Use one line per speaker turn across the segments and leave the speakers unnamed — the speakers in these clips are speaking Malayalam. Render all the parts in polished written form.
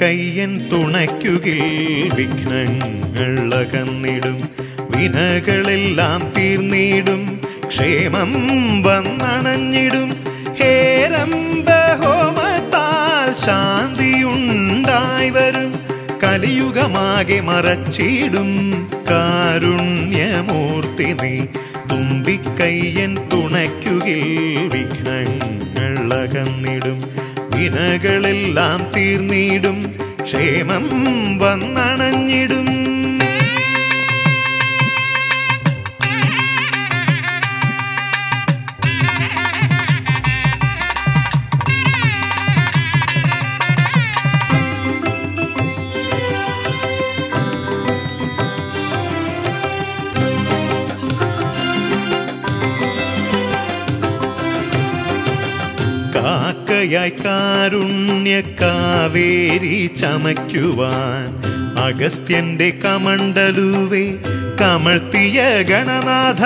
തുമ്പിക്കയ്യൻ തുണയ്ക്കുകിൽ വിഘ്നങ്ങൾ അകന്നിടും, വിനകളെല്ലാം തീർന്നിടും, ക്ഷേമം വന്നണഞ്ഞിടും. ഹേരംബഹോമത്താൽ ശാന്തിയുണ്ടായി വരും, കലിയുഗമാകെ മറച്ചിടും കാരുണ്യമൂർത്തി നീ. തുമ്പിക്കയ്യൻ തുണയ്ക്കുകിൽ വിഘ്നങ്ങൾ അകന്നിടും, വിനകളെല്ലാം തീർന്നിടും, ക്ഷേമം വന്നണഞ്ഞിടും. കാക്കയായി കാരുണ്യ കാവേരി ചമയ്ക്കുവാൻ അഗസ്ത്യന്റെ കമണ്ഡലുവേ കമഴ്ത്തിയ ഗണനാഥ.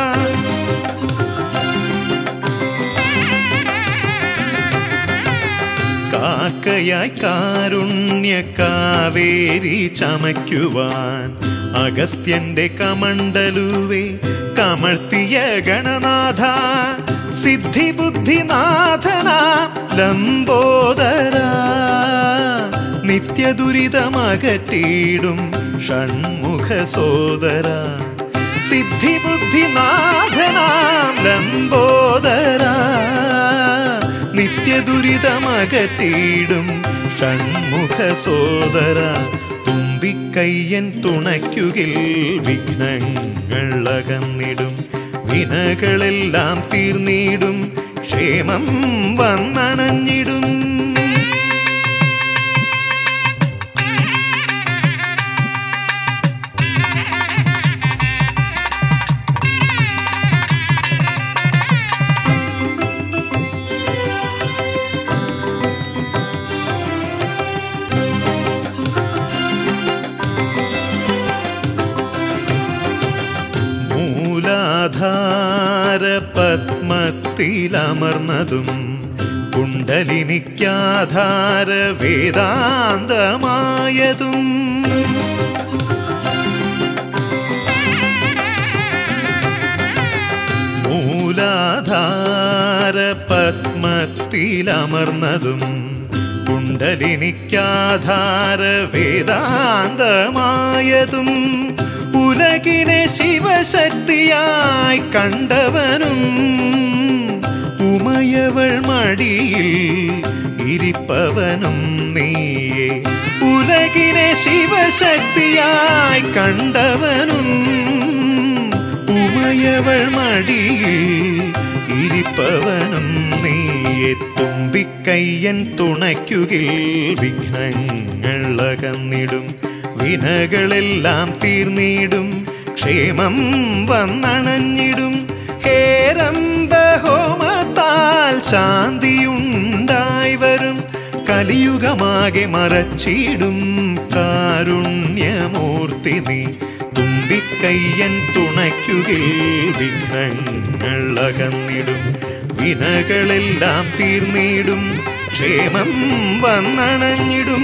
കാക്കയായി കാരുണ്യ കാവേരി ചമയ്ക്കുവാൻ അഗസ്ത്യന്റെ കമണ്ഡലുവേ കമഴ്ത്തിയ ഗണനാഥ. സിദ്ധിബുദ്ധിനാഥനാ ലംബോദര, നിത്യദുരിതമകറ്റിയിടും ഷൺമുഖ സോദര. സിദ്ധിബുദ്ധിനാഥനാ ലംബോദര, നിത്യദുരിതമകറ്റിയിടും ഷൺമുഖ സോദര. തുമ്പിക്കയ്യൻ തുണയ്ക്കുകിൽ വിഘ്നങ്ങൾ അകന്നിടും, വിനകളെല്ലാം തീർന്നിടും, ക്ഷേമം വന്നണഞ്ഞിടും. മൂലാധാര പത്മത്തിലമർന്നതും കുണ്ടലിനിക്കാധാര വേദാന്തമായതും. മൂലാധാര പത്മത്തിലമർന്നതും കുണ്ടലിനിക്കാധാര വേദാന്തമായതും. ഉലകിനെ ശിവശക്തിയായി കണ്ടവനും ഉമയവൾ മടിയിൽ ഇരിപ്പവനും നീയേ. ഉലകിനെ ശിവശക്തിയായി കണ്ടവനും ഉമയവൾ മടിയിൽ ഇരിപ്പവനും നീയേ. തുമ്പിക്കയ്യൻ തുണയ്ക്കുകിൽ വിഘ്നങ്ങൾ അകന്നിടും, വിനകളെല്ലാം തീർന്നിടും, ക്ഷേമം വന്നണഞ്ഞിടും. ഹേരംബഹോമത്താൽ ശാന്തിയുണ്ടായി വരും, കലിയുഗമാകെ മറച്ചിടും കാരുണ്യമൂർത്തി നീ. തുമ്പിക്കയ്യൻ തുണയ്ക്കുകിൽ വിഘ്നങ്ങൾ അകന്നിടും, വിനകളെല്ലാം തീർന്നിടും, ക്ഷേമം വന്നണഞ്ഞിടും.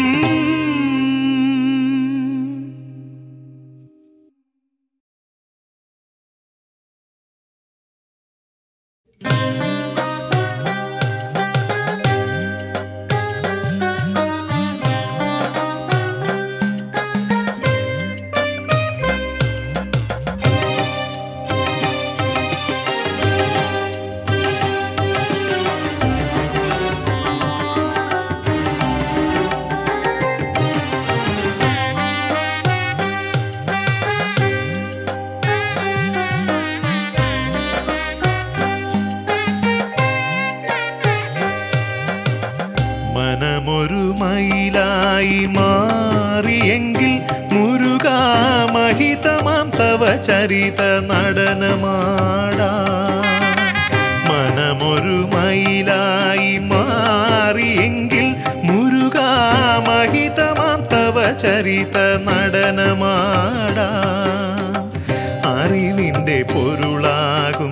മനമൊരു മയിലായി മാറിയെങ്കിൽ മുരുകാ മഹിതമാം തവ ചരിത നടനമാടാ. മനമൊരു മയിലായി മാറിയെങ്കിൽ മുരുകാ മഹിതമാം തവ ചരിത നടനമാടാ. അറിവിൻ്റെ പൊരുളാകും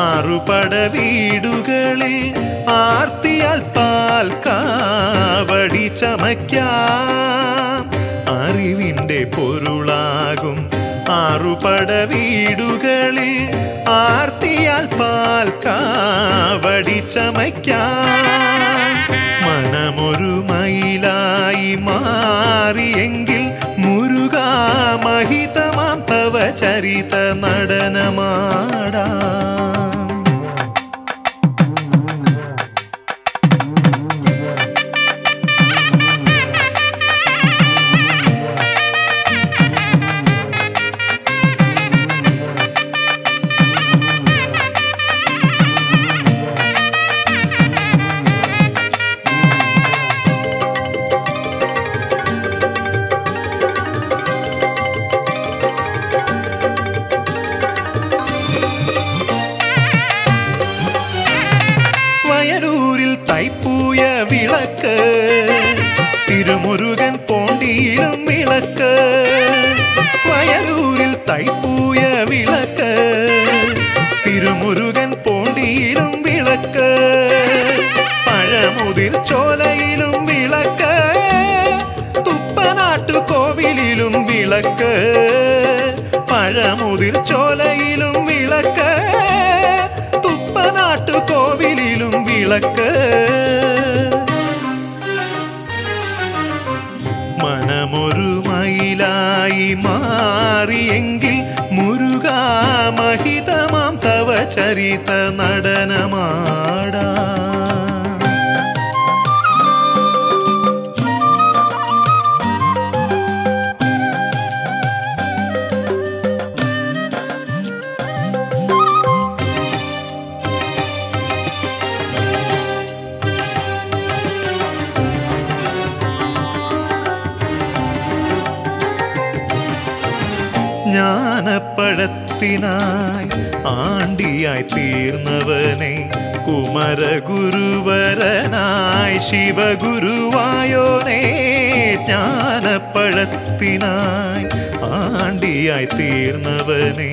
ആറുപട വീടുകളിൽ ആർത്തിയാൽ പാൽ കാവടി ചമയ്ക്കാം അറിവിൻ്റെ പൊരുളാകും ആറുപട വീടുകളിൽ ആർത്തിയാൽ പാൽക്കാവടി ചമയ്ക്കാം മനമൊരു മയിലായി മാറിയെങ്കിൽ മുരുകാ മഹിതമാം തവ ചരിത നടനമാടാം തൈപ്പൂയ വിളക്ക് തിരുമുരുകൻ പോണ്ടിയിലും വിളക്ക് വയലൂരിൽ തൈപ്പൂയ വിളക്ക് തിരുമുരുകൻ പോണ്ടിയിലും വിളക്ക് പഴമുതിർ ചോലയിലും വിളക്ക് തുപ്പനാട്ടു കോവിലിലും വിളക്ക് പഴമുതിർ ചോലയിലും വിളക്ക് തുപ്പനാട്ടു കോവിലിലും വിളക്ക് മനമൊരു മയിലായി മാറിയെങ്കിൽ മുരുകാ മഹിതമാം തവ ചരിത നടനമാടാം ജ്ഞാനപ്പഴത്തിനായി ആണ്ടിയായി തീർന്നവനെ കുമരഗുരുവരനായി ശിവഗുരുവായോനേ ജ്ഞാനപ്പഴത്തിനായി ആണ്ടിയായി തീർന്നവനെ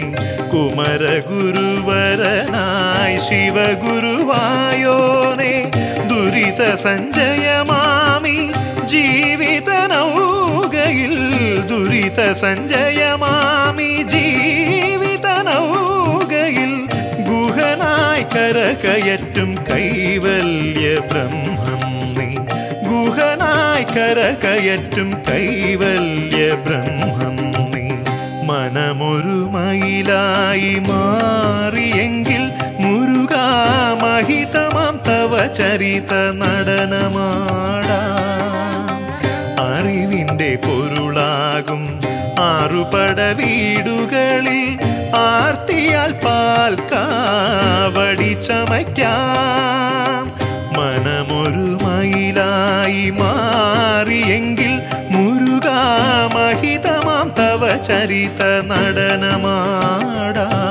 കുമരഗുരുവരനായി ശിവഗുരുവായോനേ ദുരിത സഞ്ജയമാമി ജീവിത നൗകയിൽ ദുരിത സഞ്ജയമാമി ജീവിത നൗകയിൽ ഗുഹനായി കരകയറ്റും കൈവല്യ ബ്രഹ്മം നീ ഗുഹനായി കരകയറ്റും കൈവല്യ ബ്രഹ്മം നീ മനമൊരു മയിലായി മാറിയെങ്കിൽ മുരുകാ മഹിതമാം തവ ചരിത നടനമാടാം അറിവിൻ്റെ പൊരുളാകും ആറുപട വീടുകളിൽ ആർത്തിയാൽ പാൽക്കാവടി ചമയ്ക്കാം മനമൊരു മയിലായി മാറിയെങ്കിൽ മുരുകാ മഹിതമാം തവ ചരിത നടനമാടാം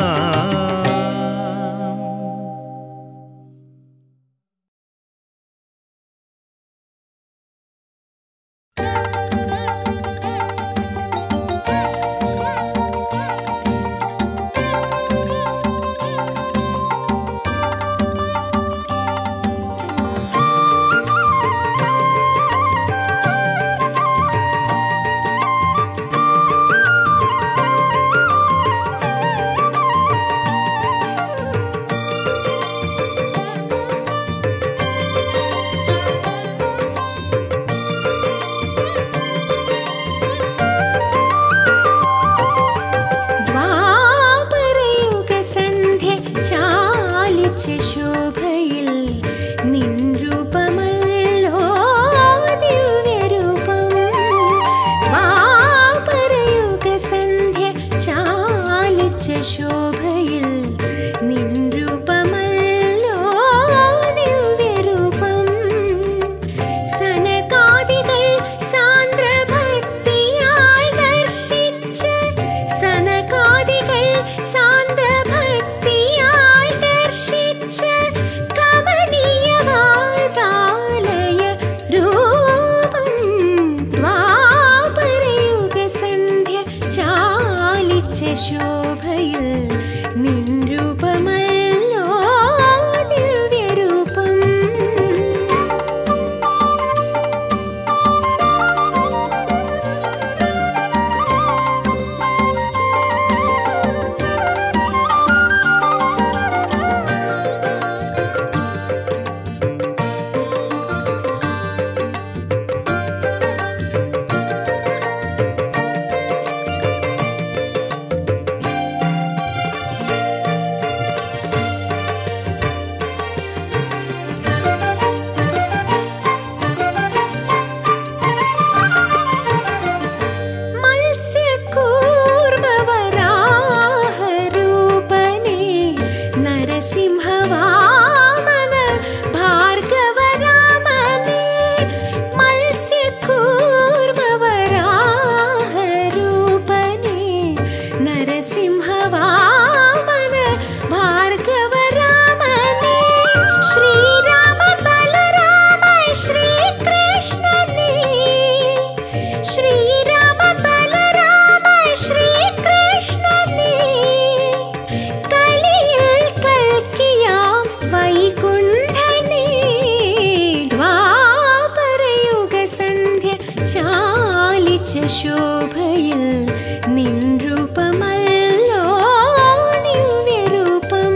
ചാലിച്ച ശോഭയിൽ നിൻ രൂപമല്ലോ ദിവ്യരൂപം.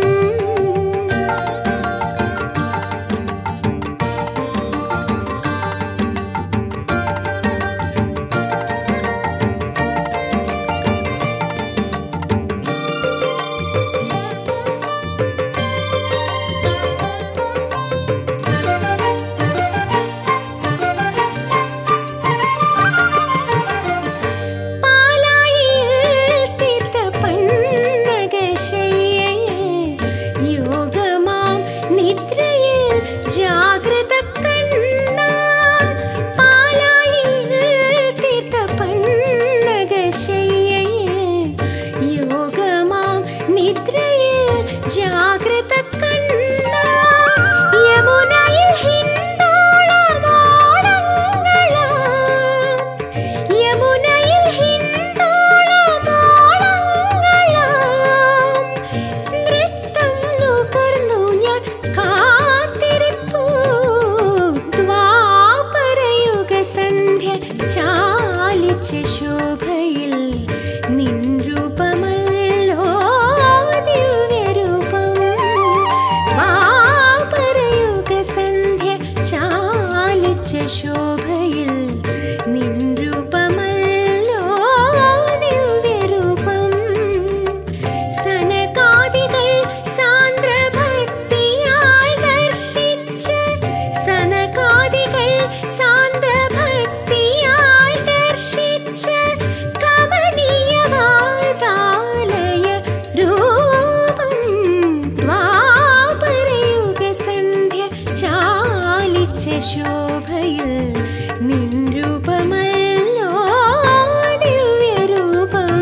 ശോഭയിൽ നിൻ രൂപമല്ലോ ദിവ്യരൂപം. ദ്വാപരയുഗ സന്ധ്യ ചാലിച്ച ശോഭയിൽ നിൻ രൂപമല്ലോ ദിവ്യരൂപം. സനകാദികൾ സാന്ദ്രഭക്തിയാൽ ദർശിച്ച സനകാദികൾ സാന്ദ്രഭക്തിയാൽ ദർശിച്ച കമനീയവാതാലയ രൂപം. ദ്വാപരയുഗ സന്ധ്യ ചാലിച്ച ശോഭയിൽ നിൻ രൂപമല്ലോ ദിവ്യരൂപം.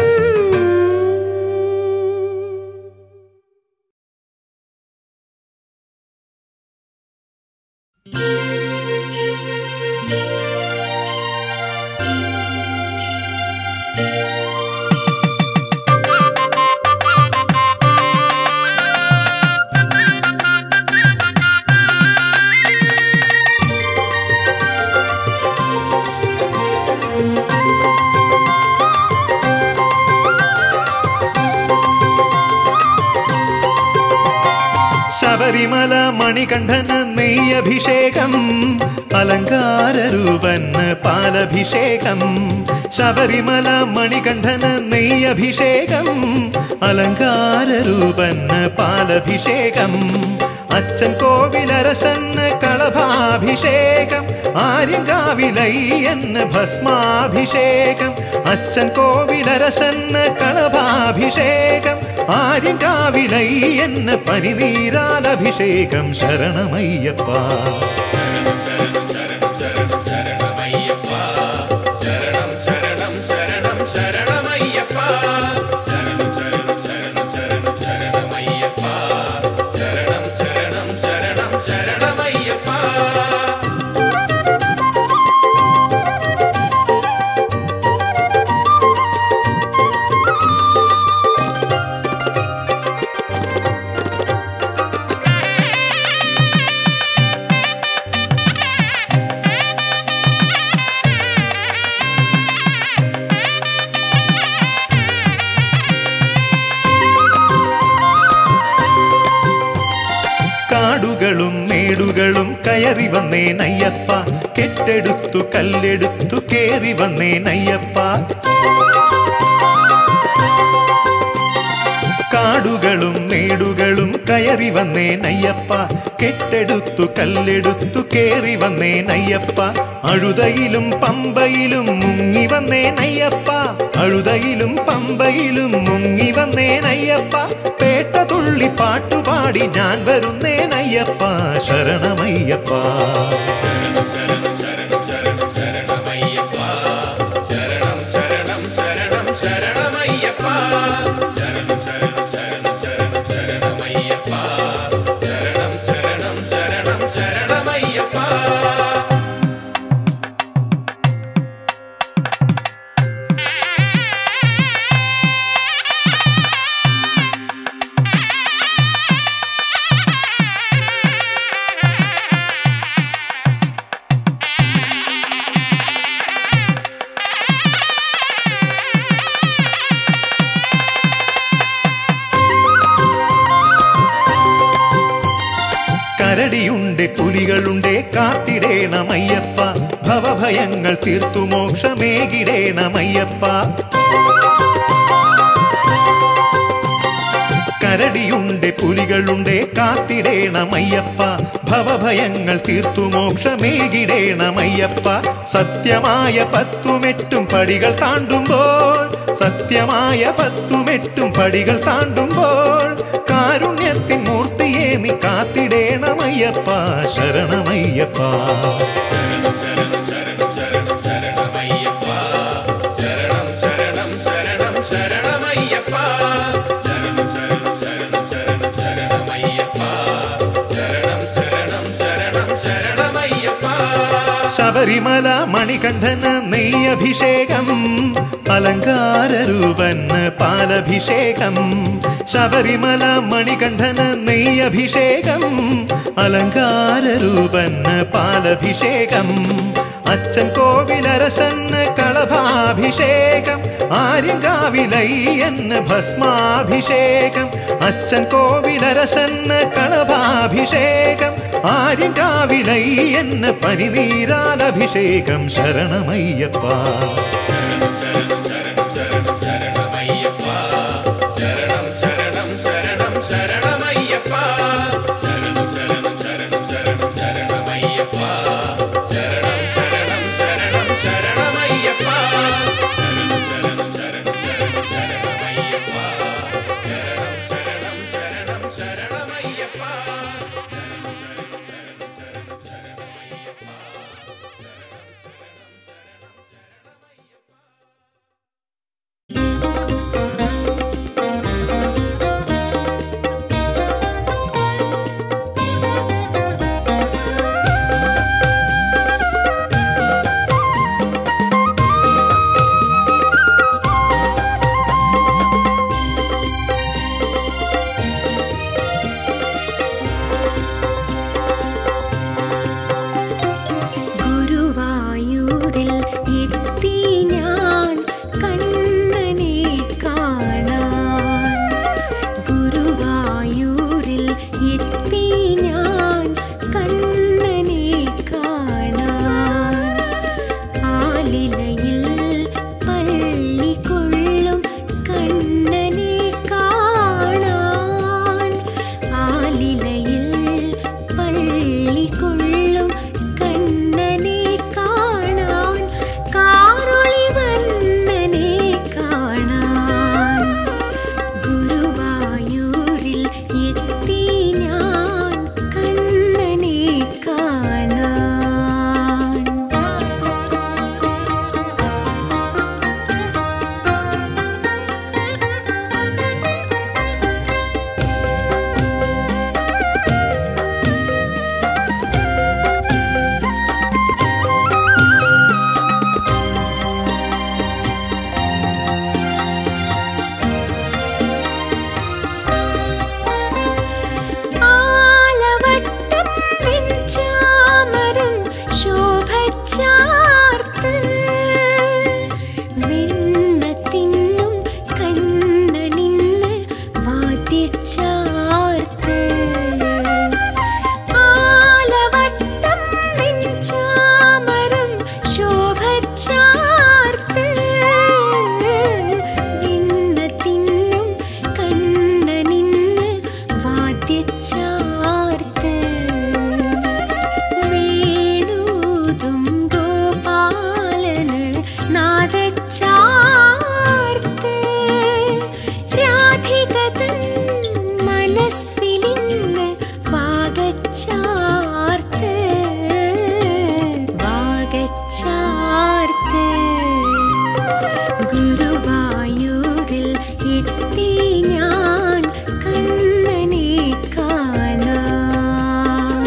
ശബരിമല മണികണ്ഠന് നെയ്യഭിഷേകം അലങ്കാരരൂപന് പാലഭിഷേകം. ശബരിമല മണികണ്ഠന് നെയ്യഭിഷേകം അലങ്കാരരൂപന് പാലഭിഷേകം. അച്ഛൻ കോവിലരശന് കളഭാഭിഷേകം ആര്യങ്കാവിലയ്യന് ഭസ്മാഭിഷേകം. അച്ഛൻ കോവിലരശന് കളഭാഭിഷേകം ആര്യങ്കാവിലയ്യന് പനിനീരാലഭിഷേകം. ശരണമയ്യപ്പ ശരണം ശരണം ശരണം ശരണം ശരണമയ്യപ്പ. ശരണം ശരണം ശരണം ശരണമയ്യപ്പ. ശരണം ശരണം ശരണം ശരണം ശരണമയ്യപ്പ. ശരണം ശരണം ശരണം ശരണമയ്യപ്പ. കാടുകളും മേടുകളും കയറി വന്നേനയ്യപ്പ. കെട്ടെടുത്തു കല്ലെടുത്തു കേറി വന്നേനയ്യപ്പ. കാടുകളും മേടുകളും കയറി വന്നേനയ്യപ്പ. കെട്ടെടുത്തു കല്ലെടുത്തു കേറി വന്നേനയ്യപ്പ. അഴുതയിലും പമ്പയിലും മുങ്ങി വന്നേനയ്യപ്പ. അഴുതയിലും പമ്പയിലും മുങ്ങി വന്നേനയ്യപ്പ. പേട്ട തുള്ളി പാട്ടുപാടി ഞാൻ വരുന്നേനയ്യപ്പ. ശരണമയ്യപ്പ ശരണം ശരണം ശരണം ശരണം ശരണമയ്യപ്പ. ശരണം ശരണം ശരണം ശരണമയ്യപ്പ. ശരണം ശരണം ശരണം ശരണം ശരണമയ്യപ്പ. ശരണം ശരണം ശരണം ശരണമയ്യപ്പ. പുലികളുണ്ടേ കാത്തിടേണമയ്യപ്പ, ഭവഭയങ്ങൾ തീർത്തു മോക്ഷമേകിടേണമയ്യപ്പ. കരടിയുണ്ടേ പുലികളുണ്ടേ കാത്തിടേണമയ്യപ്പ, ഭവഭയങ്ങൾ തീർത്തു മോക്ഷമേകിടേണമയ്യപ്പ. സത്യമായ 10 പടികൾ താണ്ടുമ്പോൾ, സത്യമായ 10 പടികൾ താണ്ടുമ്പോൾ കാരുണ്യത്തിൻ മൂർത്തിയെ നീ കാത്തിടേണമയ്യപ്പ, ശരണമയ്യപ്പ.
ശരണം ശരണം ശരണം ശരണം ശരണമയ്യപ്പ, ശരണം ശരണം ശരണം ശരണമയ്യപ്പ, ശരണം ശരണം ശരണം ശരണം ശരണമയ്യപ്പ, ശരണം ശരണം ശരണം ശരണമയ്യപ്പ.
ശബരിമല മണികണ്ഠന് നെയ്യഭിഷേകം, അലങ്കാരരൂപന് പാലഭിഷേകം. ശബരിമല മണികണ്ഠന് നെയ്യഭിഷേകം, അലങ്കാരരൂപന് പാലഭിഷേകം. അച്ഛൻ കോവിലരശന് കളഭാഭിഷേകം, ആര്യങ്കാവിലയ്യന് ഭസ്മാഭിഷേകം. അച്ഛൻ കോവിലരശന് കളഭാഭിഷേകം, ആര്യങ്കാവിലയ്യന് പനിനീരാലഭിഷേകം. ശരണമയ്യപ്പ,
ശരണം ശരണം ശരണം ശരണം ശരണമയ്യപ്പ, ശരണം ശരണം ശരണം ശരണമയ്യപ്പ, ശരണം ശരണം ശരണം ശരണം ശരണമയ്യപ്പ, ശരണം ശരണം ശരണം ശരണമയ്യപ്പ, ശരണം ശരണം ശരണം ശരണം ശരണമയ്യപ്പ, ശരണം ശരണം ശരണം ശരണമയ്യപ്പ, ശരണം ശരണം ശരണം ശരണം ശരണമയ്യപ്പ.
ഗുരുവായൂരിൽ എത്തി ഞാൻ കണ്ണനെ കാണാൻ. ഗുരുവായൂരിൽ എത്തി ഞാൻ കണ്ണനെ കാണാൻ. ആലിലയിൽ പള്ളി കൊള്ളും കണ്ണനെ കാണാൻ. ആലിലയിൽ പള്ളി കൊള്ളും കണ്ണനെ കാണാൻ. കാറൊളി വണ്ണനെ കാണാൻ. ഗുരുവായൂരിൽ എത്തി ഞാൻ കണ്ണനെ കാണാൻ. ആലവട്ടം വെഞ്ചാമരം ശോഭച്ചാർത്ത്, വെണ്ണത്തിന്നും കണ്ണനിന്ന് വാദ്യച്ചാർത്ത്. ആലവട്ടം വെഞ്ചാമരം ശോഭച്ചാർത്ത്, വെണ്ണത്തിന്നും കണ്ണനിന്ന് വാദ്യച്ചാർത്ത്. വേണൂതും ഗോപാലന് നാദച്ചാർത്ത്. രാധിക തൻ മനസ്സിലിന്ന് വാഗച്ചാർത്ത്. വാഗച്ചാർത്ത്. ഗുരുവായൂരിൽ എത്തി ഞാൻ കണ്ണനെ കാണാൻ.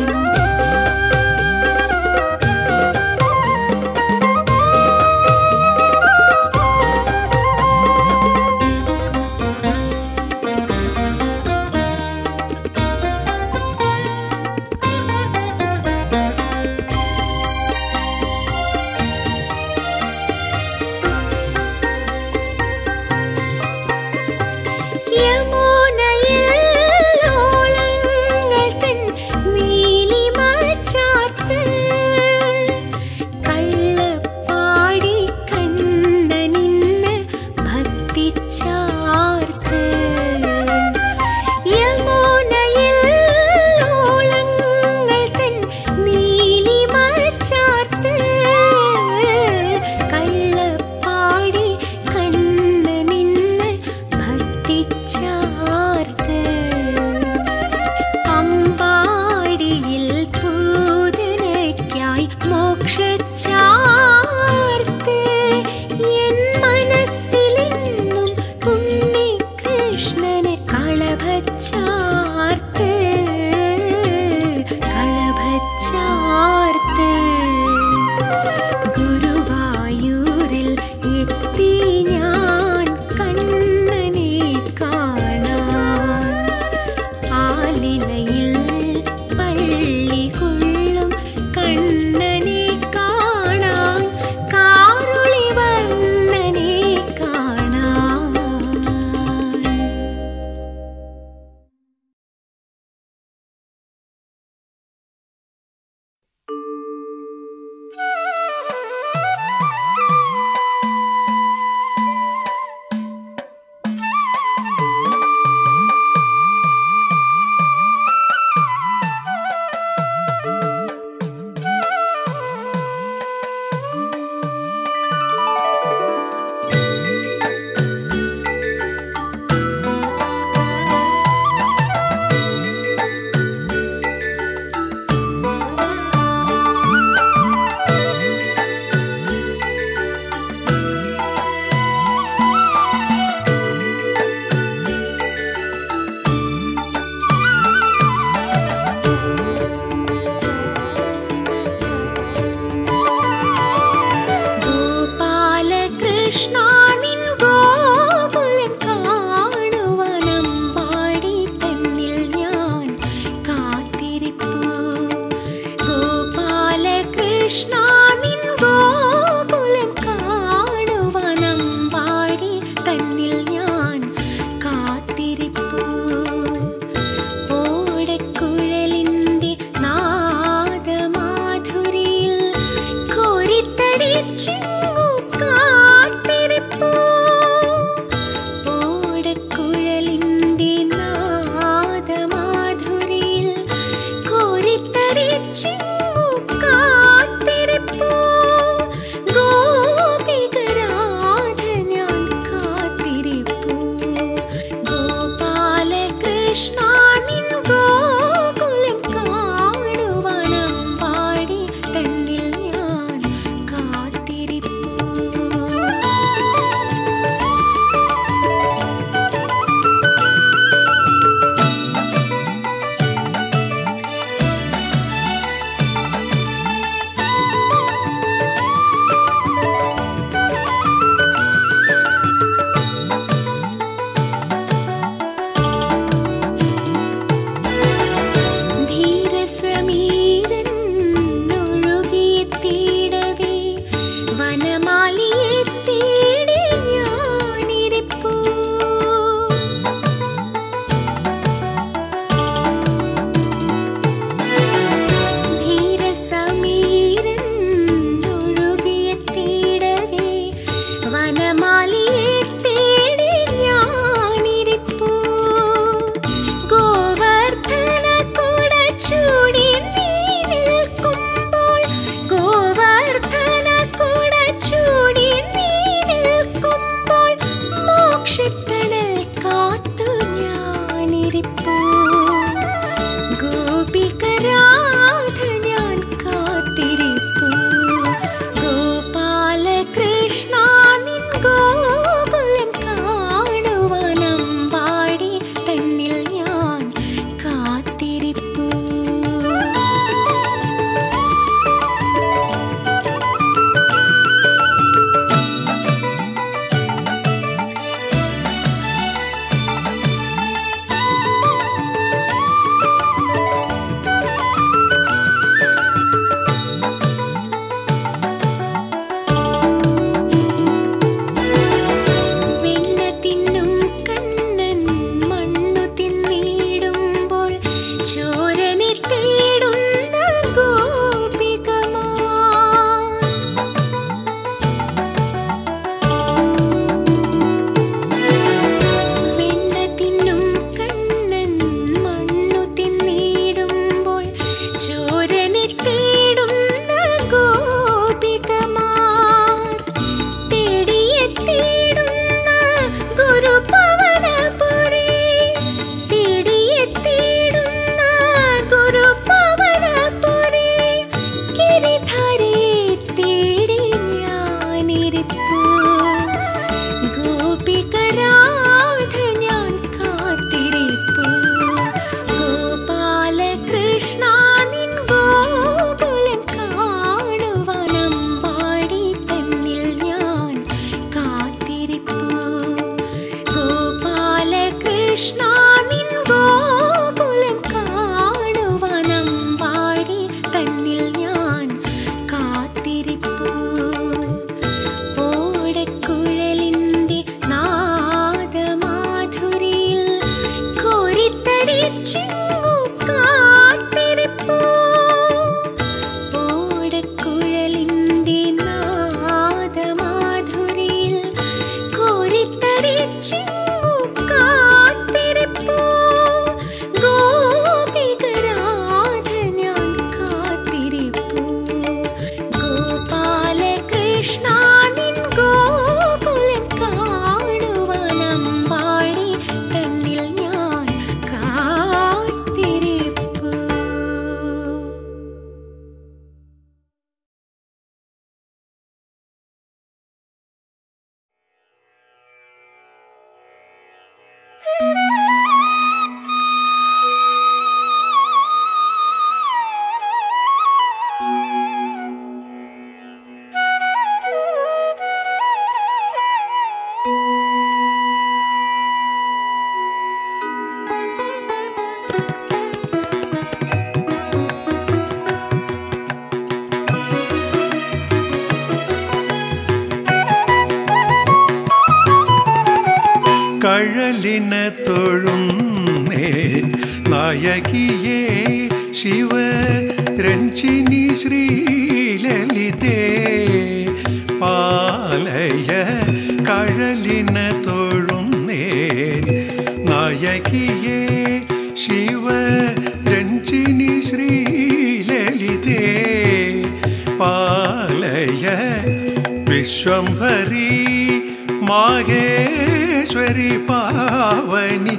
കൃഷ്ണ നിൻ ഗോകുലം കാണുവാനമ്പാടി തന്നിൽ ഞാൻ കാത്തിരിപ്പു. ഗോപാലകൃഷ്ണ നിൻ ഗോകുലം കാണുവാനമ്പാടി തന്നിൽ ഞാൻ കാത്തിരിപ്പു. ഓടക്കുഴലിന്റെ നാദമാധുരിയിൽ കോരിത്തരിച്ചിങ്ങു കാത്തിരിപ്പു. ഓടക്കുഴലിന്റെ നാദമാധുരിയിൽ കോരിത്തരിച്ചിങ്ങു കാത്തിരിപ്പു. ഗോപികരാധ ഞാൻ കാത്തിരിപ്പു. ഗോപാലകൃഷ്ണ നിൻ ഗോകുലം കാണുവാനമ്പാടി തന്നിൽ ഞാൻ കാത്തിരിപ്പു. ധീരസമീരൻ ഒഴുകിയെത്തിയിടവേ വനമാലിയെ തേടി ഞാനിരിപ്പു. ധീരസമീരൻ ഒഴുകിയെത്തിയിടവേ വനമാലിയെ തേടി ഞാനിരിപ്പു. ഗോവർദ്ധന കുട ചൂടി നീ നിൽക്കുമ്പോൾ, ഗോവർദ്ധന കുട ചൂടി നീ നിൽക്കുമ്പോൾ മോക്ഷത്തണൽ കാത്തു ഞാനിരിപ്പു. ഗോപികരാധ ഞാൻ കാത്തിരിപ്പു. ഗോപാലകൃഷ്ണ നിൻ ഗോകുലം കാണുവാനമ്പാടി തന്നിൽ ഞാൻ കാത്തിരിപ്പു. വെണ്ണ തിന്നും കണ്ണൻ മണ്ണു തിന്നിടുമ്പോൾ ചോരനെ തേടുന്ന ഗോപികമാർ. വെണ്ണ തിന്നും കണ്ണൻ മണ്ണു തിന്നിടുമ്പോൾ ചോരനെ തേടുന്ന ഗോപികമാർ. തേടിയെത്തിയിടുന്ന ഗുരുപവനപുരി, തേടിയെത്തിയിടുന്ന ഗുരുപവനപുരി. ഗിരിധരയെ തേടി ഞാനിരിപ്പു. ഗോപികരാധ ഞാൻ കാത്തിരിപ്പു. ഗോപാലകൃഷ്ണ നിൻ ഗോകുലം കാണുവാനമ്പാടി തന്നിൽ ഞാൻ കാത്തിരിപ്പു. ഗോപാലകൃഷ്ണ നിൻ ഗോകുലം കാണുവാനമ്പാടി തന്നിൽ ഞാൻ കാത്തിരിപ്പു. ഓടക്കുഴലിന്റെ നാദമാധുരിയിൽ കോരിത്തരിച്ചിങ്ങു കാത്തിരിപ്പു. ഓടക്കുഴലിന്റെ നാദമാധുരിയിൽ കോരിത്തരിച്ചിങ്ങു കാത്തിരിപ്പു. ഗോപികരാധ ഞാൻ കാത്തിരിപ്പു. ഗോപാലകൃഷ്ണ നിൻ ഗോകുലം കാണുവാനമ്പാടി തന്നിൽ ഞാൻ കാത്തിരിപ്പു.
കഴലിന തൊഴുന്നേ നായകിയേ ശിവരഞ്ജിനി ശ്രീലളിതേ പാലയ കഴലിന തൊഴുന്നേ നായകിയേ ശിവരഞ്ജിനി ശ്രീലളിതേ പാലയ വിശ്വംഭരി മാഹേശ്വരി പാവനി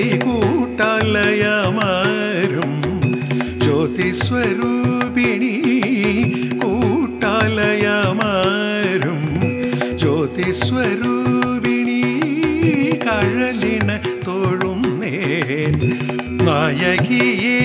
ശ്രീകൂട്ടാലയമരും ജ്യോതിസ്വരൂപിണി കൂട്ടാലയമരും ജ്യോതിസ്വരൂപിണി കഴലിന തൊഴുന്നേ നായകിയേ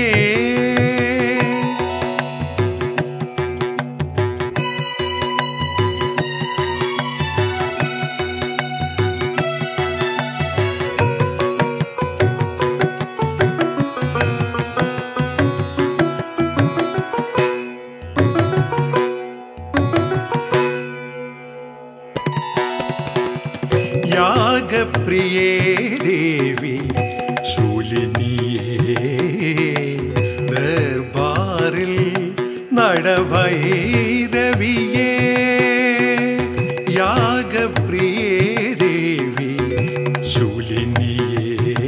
യാഗപ്രിയേ ദേവി ശൂലിനിയേ ദർബാറിൽ നടഭൈരവിയേ യാഗപ്രിയേ ദേവി ശൂലിനിയേ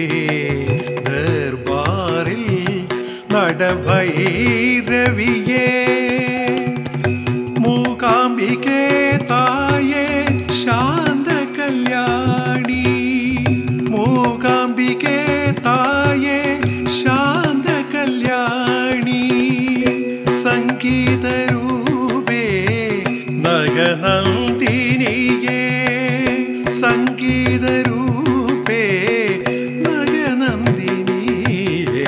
ദർബാറിൽ നടഭൈരവിയേ മൂകാംബികേ തായേ ശാന്ത കല്യാണി മൂകാംബികേ തായേ ശാന്ത കല്യാണി സംഗീതരൂപേ നഗനന്ദിനിയേ സംഗീതരൂപേ നഗനന്ദിനിയേ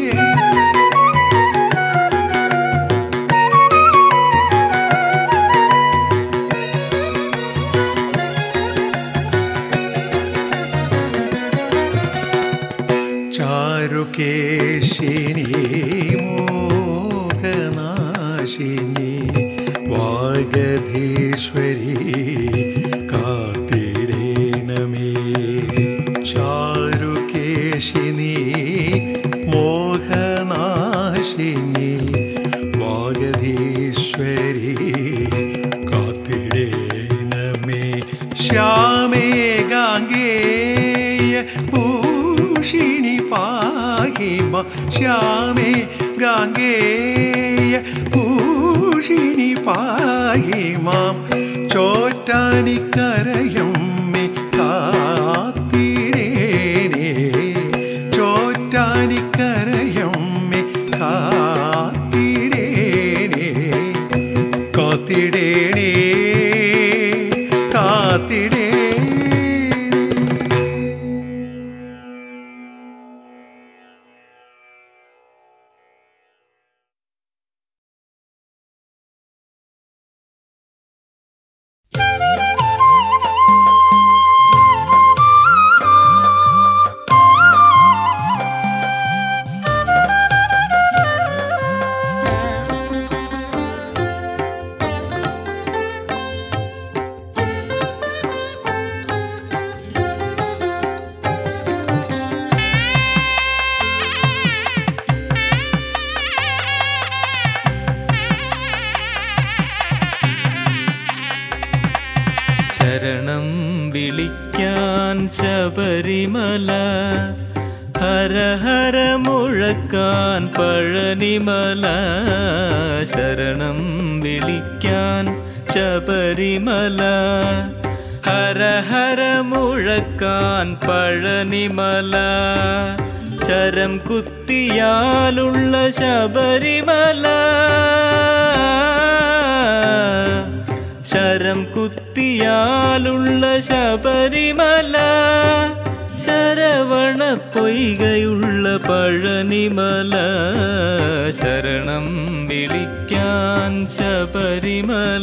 ചാരുകേശിനി മോഹനാശിനി വാഗധീശ്വരി കാത്തിരേണമേ ചാരുകേശിനി മോഹനാശിനി വാഗധീശ്വരി കാത്തിരേണമേ ശ്യാമേ ഗാംഗേയ ഭൂഷിണി പാഹിമ ശ്യാമേ ഗാംഗേയ ഭൂഷിണി പാഹിമാം ചോറ്റാനിക്കരയമ്മേ കാത്തിരേനേ ചോറ്റാനിക്കരയമ്മേ കാത്തിരേനേ കാത്തിരേനേ കാത്തിരേ
ശരണം വിളിക്കാൻ ശബരിമല ഹര ഹര മുഴക്കാൻ പഴനിമല ശരണം വിളിക്കാൻ ശബരിമല ഹര ഹര മുഴക്കാൻ പഴനിമല ശരം കുത്തിയാലുള്ള ശബരിമല ശരം കുത്തിയാലുള്ള ശബരിമല ശരവണ പൊയ്കയുള്ള പഴനിമല ശരണം വിളിക്കാൻ ശബരിമല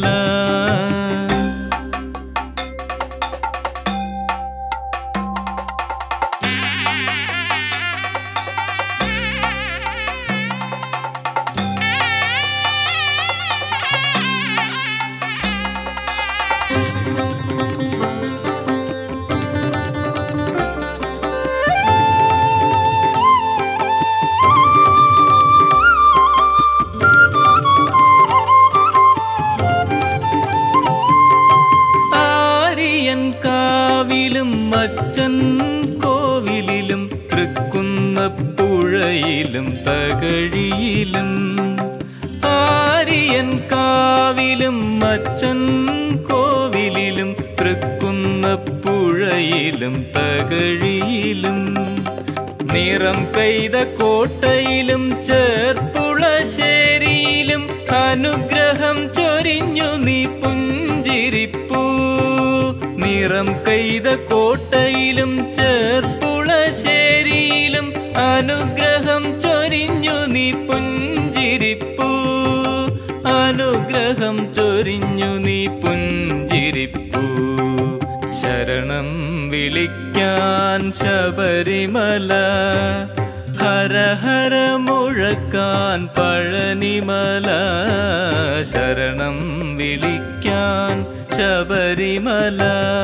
കാവിലും അച്ഛൻ കോവിലിലും തൃക്കുന്നപ്പുഴയിലും തകഴിയിലും ആര്യൻ കാവിലും അച്ഛൻ കോവിലിലും തൃക്കുന്നപ്പുഴയിലും തകഴിയിലും നിറം പെയ്ത കോട്ടയിലും ചേർപ്പുളശ്ശേരിയിലും അനുഗ്രഹം ചൊരിഞ്ഞു നീ പുഞ്ചിരിപ്പൂ. നിറം പെയ്ത കോട്ടയിലും ചേർപ്പുളശ്ശേരിയിലും അനുഗ്രഹം ചൊരിഞ്ഞു നീ പുഞ്ചിരിപ്പൂ. അനുഗ്രഹം ചൊരിഞ്ഞു നീ പുഞ്ചിരിപ്പൂ. ശരണം വിളിക്കാൻ ശബരിമല, ഹര ഹര മുഴക്കാൻ പഴനിമല. ശരണം വിളിക്കാൻ ശബരിമല.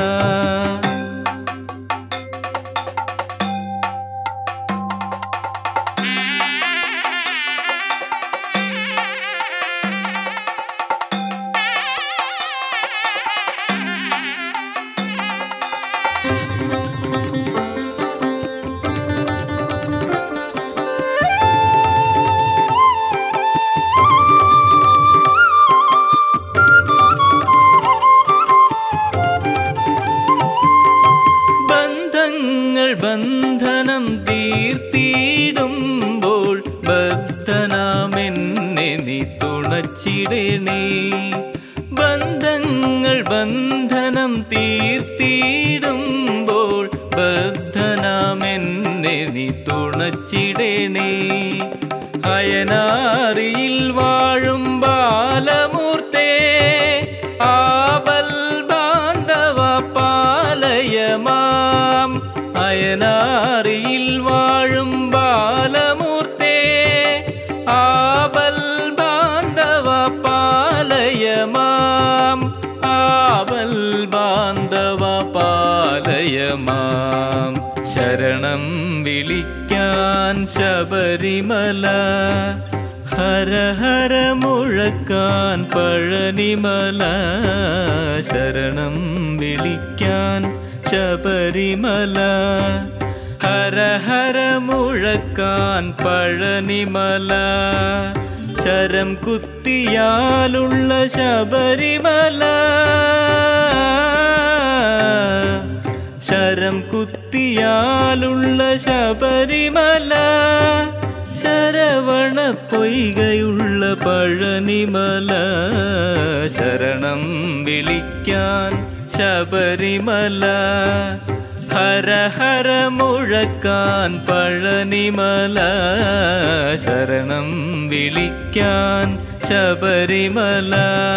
ബന്ധനം തീർത്തിടുമ്പോൾ ബദ്ധനാമെന്നെ നീ തുണച്ചിടണേ. ബന്ധങ്ങൾ ബന്ധനം തീർത്തിടുമ്പോൾ ബദ്ധനാമെന്നെ നീ തുണച്ചിടണേ. അയനാറിയിൽ വാഴും ബാലമൂർത്തേ, ആവൽ ബാന്ധവ പാലയമാം. അയനാറിയിൽ വാഴും ബാലമൂർത്തേ, ആവൽ ബാന്ധവ പാലയമാം. ആവൽ ബാന്ധവ പാലയമാം. ശരണം വിളിക്കാൻ ശബരിമല, ഹര ഹര മുഴക്കാൻ പഴനിമല. ശരണം വിളിക്കാൻ ശബരിമല, ഹര ഹര മുഴക്കാൻ പഴനിമല. ശരം കുത്തിയാലുള്ള ശബരിമല, ശരം കുത്തിയാലുള്ള ശബരിമല. ശരവണ പൊയ്കയുള്ള പഴനിമല. ശരണം വിളിക്കാൻ ശബരിമല, ഹര ഹര മുഴക്കാൻ പഴനിമല. ശരണം വിളിക്കാൻ ശബരിമല.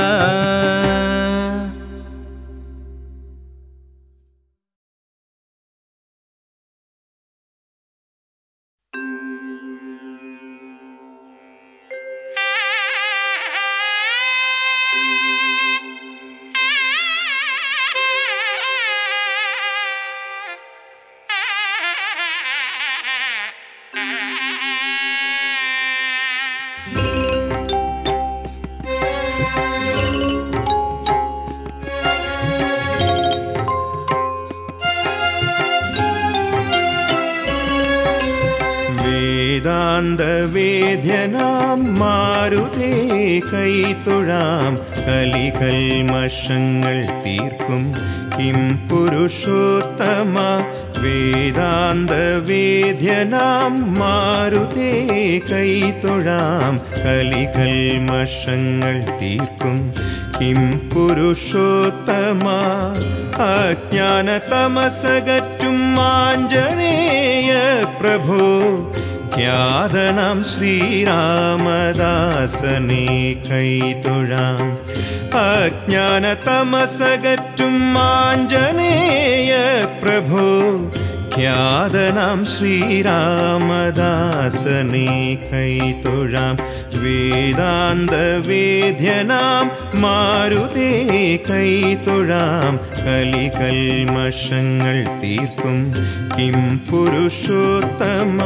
വേദ്യനാം മാരുതേ കൈത്തൊഴാം, കലികൽമഷങ്ങൾ തീർക്കും കിം പുരുഷോത്തമ. വേദാന്ത വേദ്യനാം മാരുതേ കൈത്തൊഴാം, കലികൽമഷങ്ങൾ തീർക്കും കിം പുരുഷോത്തമ. അജ്ഞാന തമസകറ്റും ആഞ്ജനേയ പ്രഭോ, ഖ്യാതനാം ശ്രീരാമദാസനെ കൈതൊഴാം. അജ്ഞാന തമസകറ്റും ആഞ്ജനേയ പ്രഭോ, ഖ്യാതനാം ശ്രീരാമദാസനെ കൈതൊഴാം. വേദാന്ത വേദ്യനാം മാരുതേ കൈതൊഴാം, കലികൽമഷങ്ങൾ തീർക്കും കിം പുരുഷോത്തമ.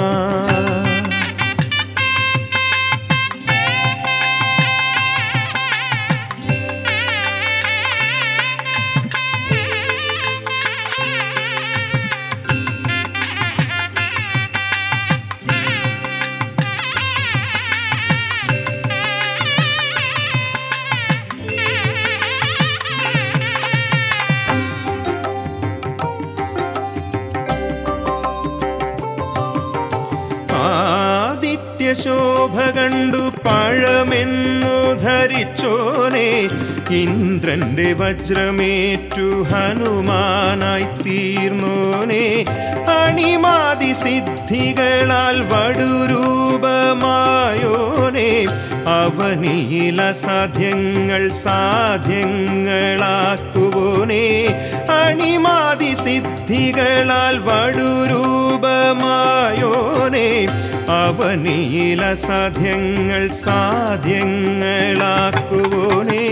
സൗന്ദര്യശോഭ കണ്ടു പഴമെന്നു ധരിച്ചോനെ ഇന്ദ്രന്റെ വജ്രമേറ്റു ഹനുമാനായി തീർന്നോനെ അണിമാതി സിദ്ധികളാൽ വടുരൂപമായോനെ അവനിയിൽ അസാധ്യങ്ങൾ സാധ്യങ്ങളാക്കുവോനെ അണിമാതി സിദ്ധികളാൽ വടുരൂപമായോനെ അവനിയിൽ അസാധ്യങ്ങൾ സാധ്യങ്ങളാക്കുവോനെ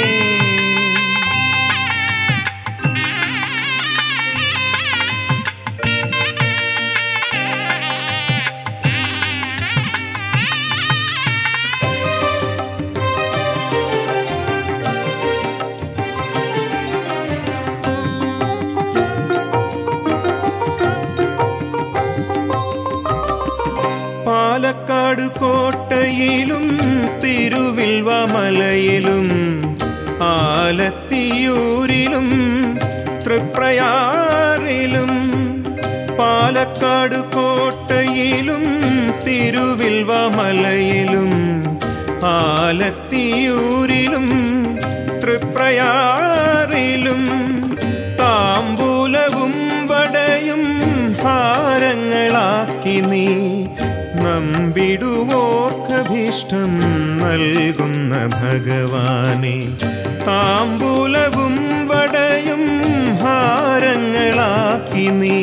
പാലക്കാട് കോട്ടയിലും തിരുവിൽവ മലയിലും ആലത്തിയൂരിലും തൃപ്രയാറിലും പാലക്കാട് കോട്ടയിലും തിരുവിൽവ മലയിലും ആലത്തിയൂരിലും തൃപ്രയാറിലും താമ്പൂലവും വടയും ഹാരങ്ങളാക്കി നീ നമ്പിടുവോർക്കഭീഷ്ടം നൽകുന്ന ഭഗവാനെ താമ്പൂലവും വടയും ഹാരങ്ങളാക്കി നീ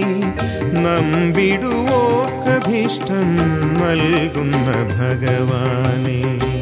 നമ്പിടുവോർക്കഭീഷ്ടം നൽകുന്ന ഭഗവാനെ